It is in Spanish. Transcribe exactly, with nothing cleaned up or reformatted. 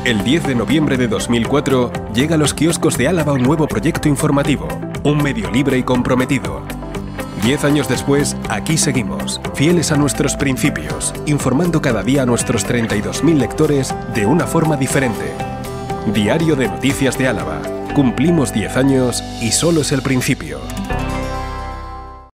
El diez de noviembre de dos mil cuatro llega a los kioscos de Álava un nuevo proyecto informativo, un medio libre y comprometido. Diez años después, aquí seguimos, fieles a nuestros principios, informando cada día a nuestros treinta y dos mil lectores de una forma diferente. Diario de Noticias de Álava. Cumplimos diez años y solo es el principio.